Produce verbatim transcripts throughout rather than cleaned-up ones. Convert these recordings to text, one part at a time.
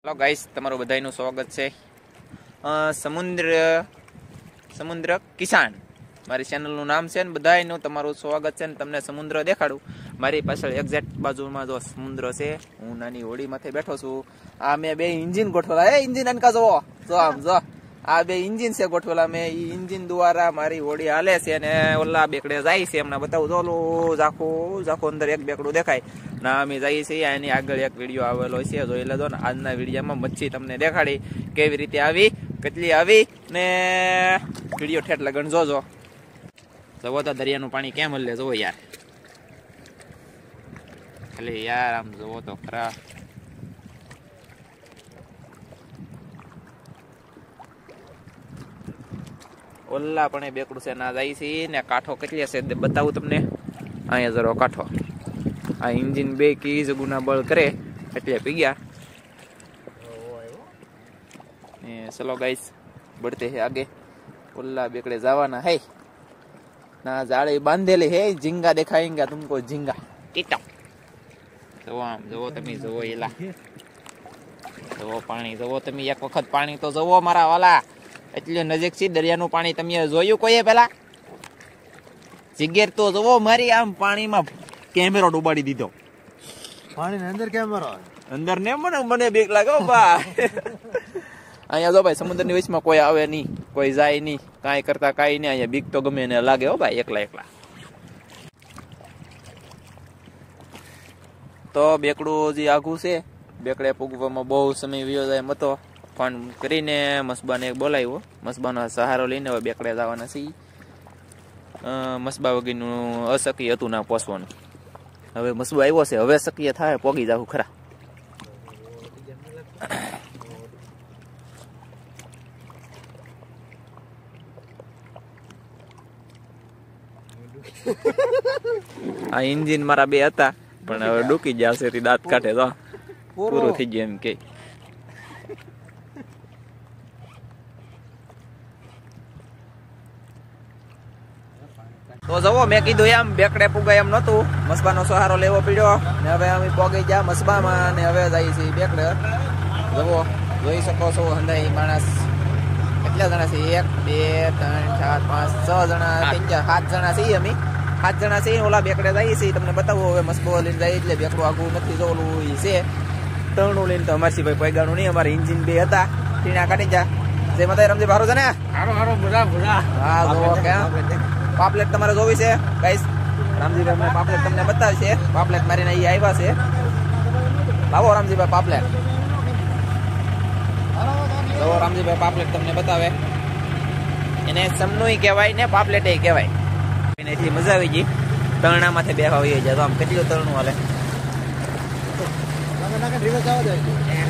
Hello guys તમારું બધાયનું સ્વાગત છે સમુદ્ર સમુદ્ર કિસાન મારી ચેનલનું નામ છે ને બધાયનું તમારું સ્વાગત છે ને તમને સમુદ્ર દેખાડું મારી પાછળ એક્ઝેક્ટ બાજુમાં જો સમુદ્ર છે હું નાની હોડી માથે બેઠો છું આ મે બે એન્જિન ગોઠવેલા એ એન્જિન અનકા જો જો આમ જો આ બે એન્જિન છે ગોઠવેલા મે ઈ એન્જિન દ્વારા મારી હોડી હાલે છે ને ઓલા બેકડે જાય છે એમને બતાવું જો લો જાખો જાખો અંદર એક બેકડું દેખાય ના અમે જઈએ છીએ એની આગળ એક વિડીયો આવેલો છે જોઈ લેજો ને આજના વિડીયોમાં મચ્છી તમને દેખાડી કેવી રીતે આવી કેટલી આવી ને વિડીયો ઠેઠ લગન જોજો જવો તો દરિયાનું પાણી કેમ હલે જોવો યાર ખાલી યાર આમ જોવો તો ખરા ઓલા પણ બેકડું છે ના જાય છે ને કાંઠો કેટલી હશે બતાવું તમને અહીંયા જરો કાંઠો આ इंजन बे की गुना बल करे એટલે પી ગયા ને चलो गाइस बढ़ते हैं आगे उल्ला बेकड़े जावाना है ना जाड़े बांधेले है झींगा दिखाएंगे तुमको झींगा टीटा जो आम जो तमी जो एला जो पानी जो तमी एक वखत पानी तो जो मारा वाला એટલે નજીક થી દરિયાનું પાણી તમે જોયું કોઈએ પેલા જીગેર તો જો મારી આમ પાણીમાં कैमरा डूबाड़ी दीधो पानी ने अंदर कैमरा अंदर ने मने मने बीक लागे बा अहिया जो भाई समुद्र ની વચમાં કોઈ આવે નહીં કોઈ જાય નહીં કાઈ કરતા કાઈ નહીં અહિયા બીક તો ગમે ને લાગે હો ભાઈ એકલા એકલા તો બેકડું જે આગું છે બેકડે પૂગવામાં બહુ સમય વયો જાય મતો ફોન કરીને મસબાને બોલાવ્યો મસબાનો સહારો લઈને હવે બેકડે જવાના છે મસબા વગીનું અશક્ય હતું ના પહોંચવાનું હવે મસબો આવ્યો છે હવે શક્ય થાય પોગી જાવ ખરા આ એન્જિન મારા બે હતા પણ હવે ડૂકી જશે તે દાંત કાઢે તો પૂરું થઈ ગયું એમ કે તો જવો મેં કીધું એમ બેકડે પુગાય એમ નતું મસબાનો સહારો લેવો પડ્યો ને હવે અમે પોગી ગયા મસબામાં ને હવે જઈએ છીએ બેકડે જવો જોઈ શકો છો હંધાઈ માણસ કેટલા જણા છે એક બે ત્રણ ચાર પાંચ છ જણા ત્રણ ચાર સાત જણા છીએ અમે સાત જણા છીએ ઓલા બેકડે જઈએ છીએ તમને બતાવું હવે મસબો લઈને જાય એટલે બેકડું આગું નથી જો ઓલું છે તણું લઈને તો અમારસી ભાઈ પૈગાનું નહીં અમારે એન્જિન બે હતા ટીણા કાઢી જા જે મતાઈ રમજી ભારો છે ને હારો હારો બધા બધા હા જો ક્યાં પાપલેટ તમારે જોવી છે ગાઈસ રામજીભાઈ મને પાપલેટ તમને બતાવશે પાપલેટ મારીને અહીં આવ્યા છે લાવો રામજીભાઈ પાપલેટ જો રામજીભાઈ પાપલેટ તમને બતાવે એને સમનુય કહેવાય ને પાપલેટ એ કહેવાય એને એટલી મજા આવી ગઈ તરણામાંથી બેહવા આવી જાય તો આમ કેટલું તરણું હાલે રિવર્સ આવવા જાય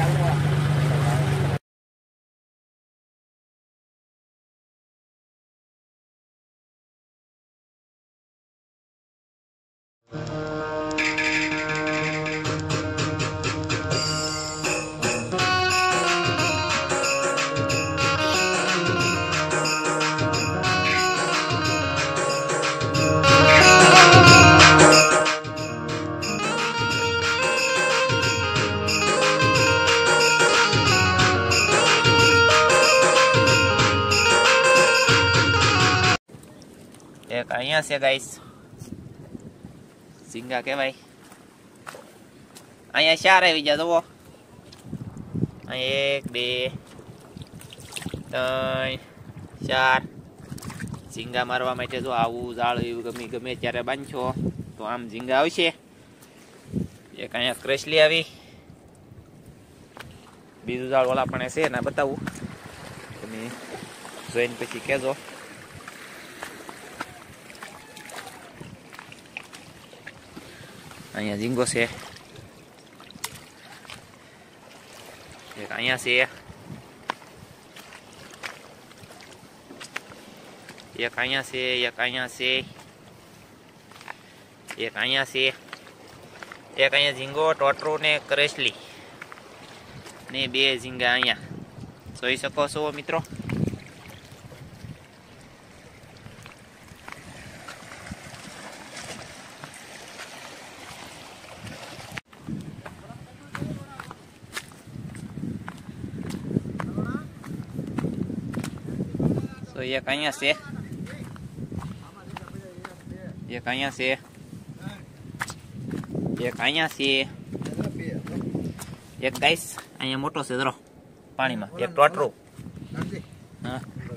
એક અહીંયા છે ગાઈસ ઝીંગા કહેવાય અહીંયા ચાર આવી ગયા જુઓ એક બે ત્રણ ચાર ઝીંગા મારવા માટે જો આવું જાળું ગમે ગમે ત્યારે બાંધશો તો આમ ઝીંગા આવશે એક અહીંયા ક્રેસલી આવી બીજું જાળ ઓલા પણ છે ને બતાવું તમે જોઈને પછી કહેજો અહીંયા ઝીંગો છે એક અહીંયા છે એક અહીંયા છે એક અહીંયા છે એક અહીંયા છે એક અહીંયા ઝીંગો ટોટરો ને કરેસલી ને બે ઝીંગા અહીંયા જોઈ શકો છો મિત્રો એક અહીંયા છે, એક અહીંયા છે, એક અહીંયા છે, એક ગાઈસ અહીંયા મોટો છે જરો પાણીમાં, એક ટોટરું. હા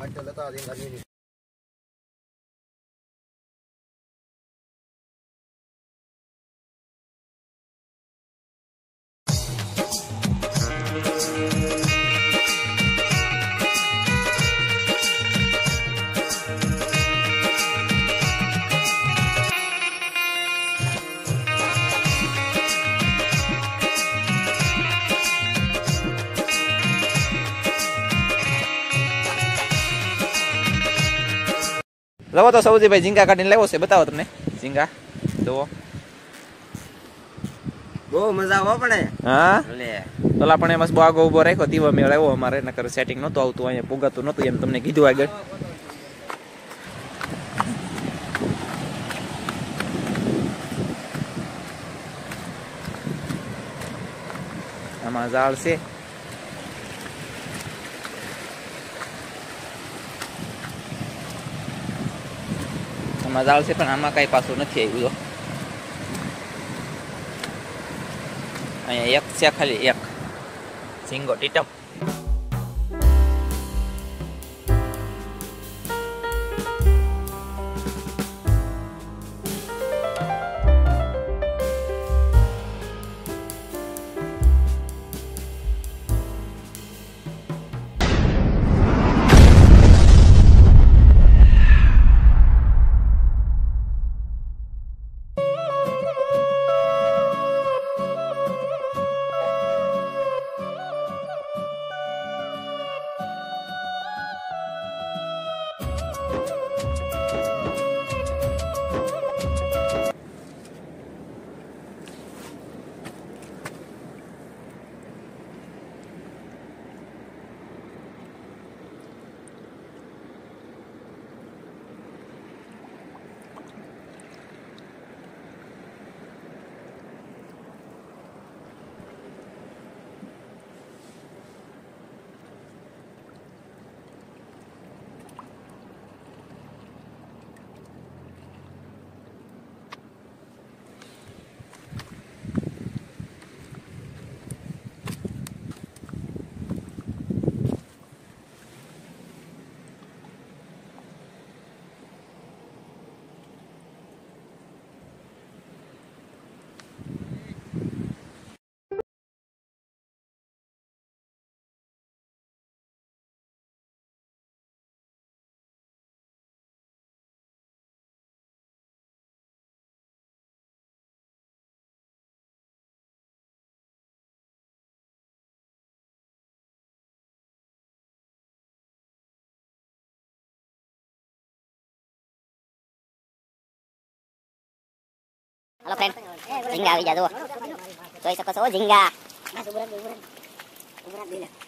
જવો તો સૌજીભાઈ ઝીંગા કાઢીને લેવો છે, બતાવો તમને ઝીંગા જુઓ. બહુ મજા આવે પડે. હા લે પેલા પણ એમાં બહુ આગો ઉભો રાખ્યો દીવા મેળ આવ્યો અમારે, નકર સેટિંગ નહોતું આવતું, અહીંયા પુગાતું નહોતું એમ તમને કીધું આગળ. આમાં ઝાડ છે, આમાં ઝાડ છે પણ આમાં કઈ પાછું નથી આવ્યું. જો અહીંયા એક છે ખાલી, એક ઝીંગો ટીટમ. Halo friend, ઝીંગા આવી જા, જુઓ જોઈ શકો છો ઝીંગા.